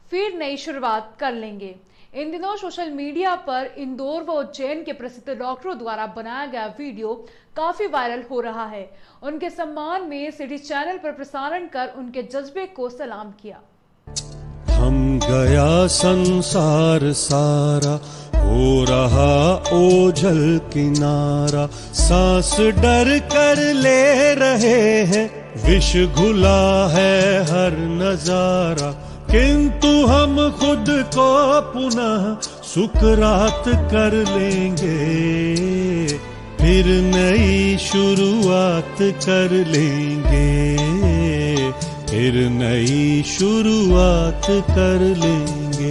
फिर नई शुरुआत कर लेंगे। इन दिनों सोशल मीडिया पर इंदौर व उज्जैन के प्रसिद्ध डॉक्टरों द्वारा बनाया गया वीडियो काफी वायरल हो रहा है। उनके सम्मान में सिटी चैनल पर प्रसारण कर उनके जज्बे को सलाम किया। हम गया संसार सारा, हो रहा ओझल किनारा, सांस डर कर ले रहे हैं, विष घुला है हर नजारा, किंतु हम खुद को पुनः सुकरात कर लेंगे, फिर नई शुरुआत कर लेंगे, फिर नई शुरुआत कर लेंगे।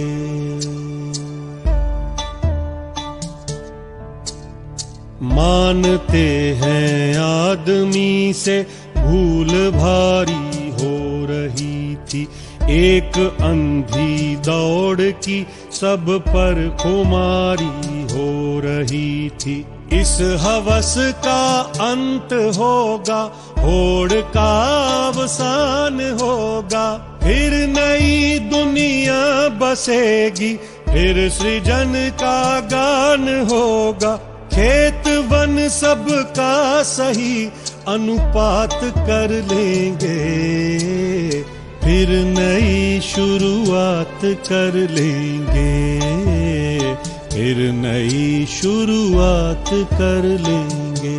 मानते हैं आदमी से भूल भारी हो रही थी, एक अंधी दौड़ की सब पर खुमारी हो रही थी, इस हवस का अंत होगा, होड़ का अवसान होगा, फिर नई दुनिया बसेगी, फिर सृजन का गान होगा, खेत वन सबका सही अनुपात कर लेंगे, फिर नई शुरुआत कर लेंगे, फिर नई शुरुआत कर लेंगे।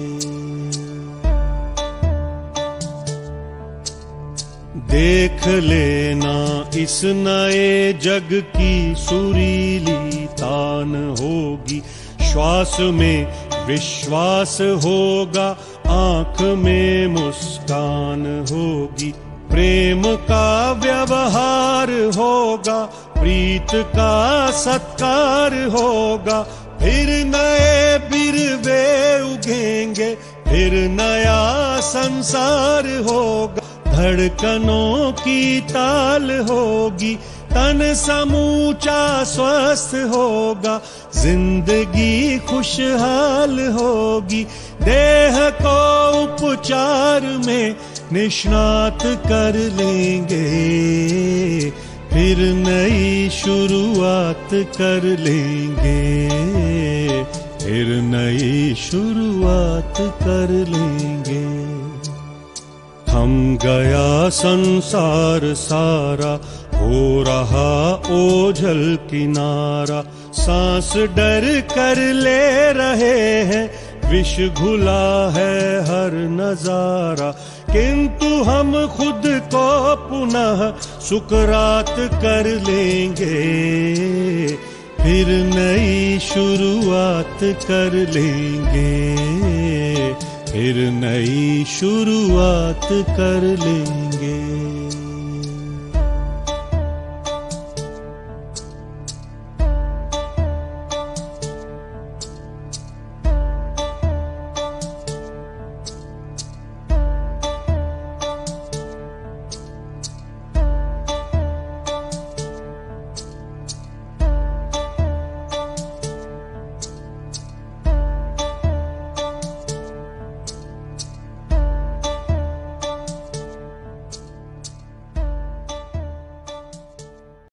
देख लेना इस नए जग की सुरीली तान होगी, श्वास में विश्वास होगा, आंख में मुस्कान होगी, प्रेम का व्यवहार होगा, प्रीत का सत्कार होगा, फिर नए बिरवे उगेंगे, फिर नया संसार होगा, धड़कनों की ताल होगी, तन समूचा स्वस्थ होगा, जिंदगी खुशहाल होगी, देह को उपचार में निष्णात कर लेंगे, फिर नई शुरुआत कर लेंगे, फिर नई शुरुआत कर लेंगे। थम गया संसार सारा, हो रहा ओझल किनारा, सांस डर कर ले रहे हैं, विष घुला है हर नजारा, किंतु हम खुद को पुनः सुकरात कर लेंगे, फिर नई शुरुआत कर लेंगे, फिर नई शुरुआत कर लेंगे।